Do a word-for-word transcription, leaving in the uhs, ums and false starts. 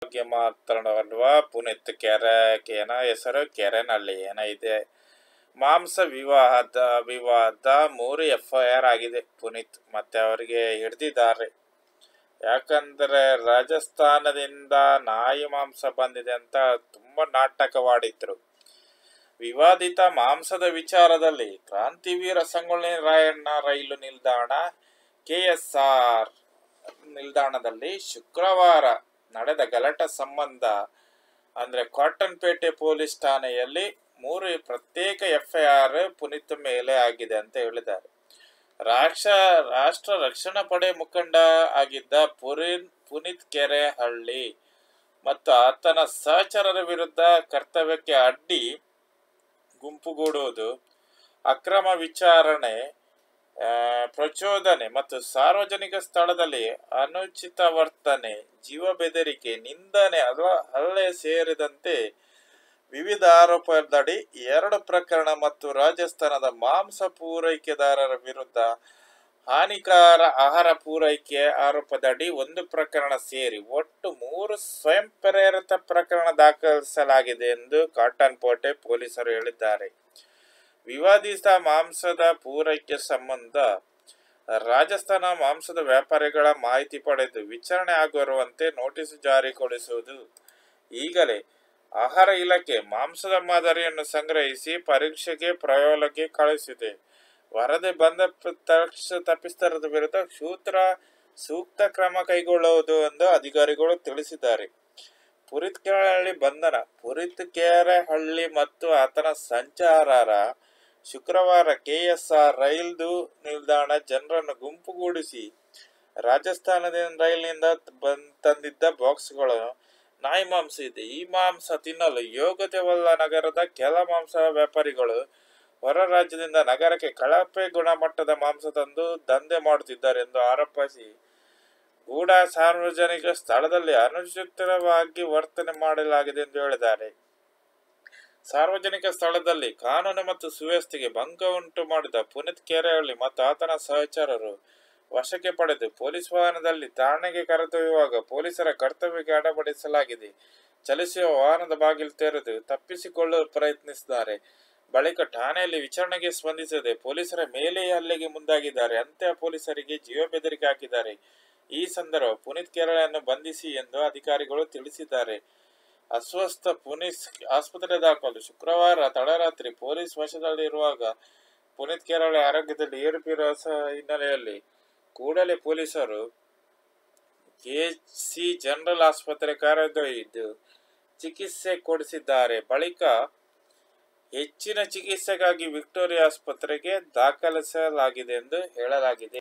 ಬಗ್ಗೆ ಮಾತನಾಡುವ ಪುನೀತ್ ಕೆರೆ ಏನ ಹೆಸರು ಕೆರೆನಹಳ್ಳಿ ಏನ ಇದೆ. ಮಾಂಸ ವಿವಾದ ವಿವಾದ ಮೂರು ಎಫ್ ಐ ಆರ್ ಆಗಿದೆ. ಪುನೀತ್ ಮತ್ತೆ ಅವರಿಗೆ ಹಿಡ್ದಿದ್ದಾರೆ. ಯಾಕಂದ್ರೆ ರಾಜಸ್ಥಾನದಿಂದ ನಾಯಿ ಮಾಂಸ ಬಂದಿದೆ ಅಂತ ತುಂಬಾ ನಾಟಕವಾಡಿದ್ರು. ವಿವಾದಿತ ಮಾಂಸದ ವಿಚಾರದಲ್ಲಿ ಕ್ರಾಂತಿವೀರ ಸಂಗೊಳ್ಳಿ ರಾಯಣ್ಣ ರೈಲು ನಿಲ್ದಾಣ ಕೆ ಎಸ್ ಆರ್ ನಿಲ್ದಾಣದಲ್ಲಿ ಶುಕ್ರವಾರ ನಡೆದ ಗಲಾಟೆ ಸಂಬಂಧ ಅಂದ್ರೆ ಕಾಟನ್ಪೇಟೆ ಪೊಲೀಸ್ ಠಾಣೆಯಲ್ಲಿ ಮೂರು ಪ್ರತ್ಯೇಕ ಎಫ್ ಐ ಆರ್ ಪುನೀತ್ ಮೇಲೆ ಆಗಿದೆ ಅಂತ ಹೇಳಿದ್ದಾರೆ. ರಾಷ್ಟ್ರ ರಾಷ್ಟ್ರ ರಕ್ಷಣಾ ಪಡೆ ಮುಖಂಡ ಆಗಿದ್ದ ಪುರಿನ್ ಪುನೀತ್ ಕೆರೆಹಳ್ಳಿ ಮತ್ತು ಆತನ ಸಹಚರರ ವಿರುದ್ಧ ಕರ್ತವ್ಯಕ್ಕೆ ಅಡ್ಡಿ ಗುಂಪುಗೂಡುವುದು, ಅಕ್ರಮ ವಿಚಾರಣೆ, ಪ್ರಚೋದನೆ ಮತ್ತು ಸಾರ್ವಜನಿಕ ಸ್ಥಳದಲ್ಲಿ ಅನುಚಿತ ವರ್ತನೆ, ಜೀವ ಬೆದರಿಕೆ, ನಿಂದನೆ ಅಥವಾ ಹಲ್ಲೆ ಸೇರಿದಂತೆ ವಿವಿಧ ಆರೋಪದಡಿ ಎರಡು ಪ್ರಕರಣ ಮತ್ತು ರಾಜಸ್ಥಾನದ ಮಾಂಸ ಪೂರೈಕೆದಾರರ ವಿರುದ್ಧ ಹಾನಿಕಾರ ಆಹಾರ ಪೂರೈಕೆ ಆರೋಪದಡಿ ಒಂದು ಪ್ರಕರಣ ಸೇರಿ ಒಟ್ಟು ಮೂರು ಸ್ವಯಂ ಪ್ರೇರಿತ ಪ್ರಕರಣ ದಾಖಲಿಸಲಾಗಿದೆ ಎಂದು ಕಾಟನ್ಪೇಟೆ ಪೊಲೀಸರು ಹೇಳಿದ್ದಾರೆ. ವಿವಾದಿತ ಮಾಂಸದ ಪೂರೈಕೆ ಸಂಬಂಧ ರಾಜಸ್ಥಾನ ಮಾಂಸದ ವ್ಯಾಪಾರಿಗಳ ಮಾಹಿತಿ ಪಡೆದು ವಿಚಾರಣೆ ಆಗಿರುವಂತೆ ನೋಟಿಸ್ ಜಾರಿಗೊಳಿಸುವುದು. ಈಗಲೇ ಆಹಾರ ಇಲಾಖೆ ಮಾಂಸದ ಮಾದರಿಯನ್ನು ಸಂಗ್ರಹಿಸಿ ಪರೀಕ್ಷೆಗೆ ಪ್ರಯೋಗಕ್ಕೆ ಕಳುಹಿಸಿದೆ. ವರದಿ ಬಂದ ತಕ್ಷಣ ತಪ್ಪಿತಸ್ಥರ ವಿರುದ್ಧ ಸೂತ್ರ ಸೂಕ್ತ ಕ್ರಮ ಕೈಗೊಳ್ಳುವುದು ಎಂದು ಅಧಿಕಾರಿಗಳು ತಿಳಿಸಿದ್ದಾರೆ. ಪುನೀತ್ ಕೆರೆಹಳ್ಳಿ ಬಂಧನ. ಪುನೀತ್ ಕೆರೆಹಳ್ಳಿ ಮತ್ತು ಆತನ ಸಂಚಾರರ ಶುಕ್ರವಾರ ಕೆ ಎಸ್ ಆರ್ ರೈಲು ನಿಲ್ದಾಣ ಜನರನ್ನು ಗುಂಪುಗೂಡಿಸಿ ರಾಜಸ್ಥಾನದಿಂದ ರೈಲಿನಿಂದ ಬಂದ್ ತಂದಿದ್ದ ಬಾಕ್ಸ್ಗಳು ನಾಯಿ ಮಾಂಸ ಇದೆ, ಈ ಮಾಂಸ ತಿನ್ನಲು ಯೋಗ್ಯತೆವಲ್ಲ. ನಗರದ ಕೆಲ ಮಾಂಸ ವ್ಯಾಪಾರಿಗಳು ಹೊರ ರಾಜ್ಯದಿಂದ ನಗರಕ್ಕೆ ಕಳಪೆ ಗುಣಮಟ್ಟದ ಮಾಂಸ ತಂದು ದಂಧೆ ಮಾಡುತ್ತಿದ್ದಾರೆ ಎಂದು ಆರೋಪಿಸಿ ಕೂಡ ಸಾರ್ವಜನಿಕ ಸ್ಥಳದಲ್ಲಿ ಅನುಚಿತವಾಗಿ ವರ್ತನೆ ಮಾಡಲಾಗಿದೆ ಎಂದು ಹೇಳಿದ್ದಾರೆ. ಸಾರ್ವಜನಿಕ ಸ್ಥಳದಲ್ಲಿ ಕಾನೂನು ಮತ್ತು ಸುವ್ಯವಸ್ಥೆಗೆ ಭಂಗ ಉಂಟು ಮಾಡಿದ ಪುನೀತ್ ಕೆರೆಹಳ್ಳಿ ಮತ್ತು ಆತನ ಸಹಚರರು ವಶಕ್ಕೆ ಪಡೆದು ಪೊಲೀಸ್ ವಾಹನದಲ್ಲಿ ಠಾಣೆಗೆ ಕರೆದೊಯ್ಯುವಾಗ ಪೊಲೀಸರ ಕರ್ತವ್ಯಕ್ಕೆ ಅಡ್ಡಿಪಡಿಸಲಾಗಿದೆ. ಚಲಿಸುವ ವಾಹನದ ಬಾಗಿಲು ತೆರೆದು ತಪ್ಪಿಸಿಕೊಳ್ಳಲು ಪ್ರಯತ್ನಿಸಿದ್ದಾರೆ. ಬಳಿಕ ಠಾಣೆಯಲ್ಲಿ ವಿಚಾರಣೆಗೆ ಸ್ಪಂದಿಸದೆ ಪೊಲೀಸರ ಮೇಲೆ ಹಲ್ಲೆಗೆ ಮುಂದಾಗಿದ್ದಾರೆ. ಅಂತ್ಯ ಪೊಲೀಸರಿಗೆ ಜೀವ ಬೆದರಿಕೆ ಹಾಕಿದ್ದಾರೆ. ಈ ಸಂದರ್ಭ ಪುನೀತ್ ಕೆರೆಹಳ್ಳಿಯನ್ನು ಬಂಧಿಸಿ ಎಂದು ಅಧಿಕಾರಿಗಳು ತಿಳಿಸಿದ್ದಾರೆ. ಅಸ್ವಸ್ಥ ಪುನೀತ್ ಆಸ್ಪತ್ರೆ ದಾಖಲು. ಶುಕ್ರವಾರ ತಡರಾತ್ರಿ ಪೊಲೀಸ್ ವಶದಲ್ಲಿರುವಾಗ ಪುನೀತ್ ಕೆರೆಹಳ್ಳಿ ಆರೋಗ್ಯದಲ್ಲಿ ಏರುಪೇರು ಹಿನ್ನೆಲೆಯಲ್ಲಿ ಕೂಡಲೇ ಪೊಲೀಸರು ಕೆಸಿ ಜನರಲ್ ಆಸ್ಪತ್ರೆ ಕರೆದೊಯ್ದು ಚಿಕಿತ್ಸೆ ಕೊಡಿಸಿದ್ದಾರೆ. ಬಳಿಕ ಹೆಚ್ಚಿನ ಚಿಕಿತ್ಸೆಗಾಗಿ ವಿಕ್ಟೋರಿಯಾ ಆಸ್ಪತ್ರೆಗೆ ದಾಖಲಿಸಲಾಗಿದೆ ಎಂದು ಹೇಳಲಾಗಿದೆ.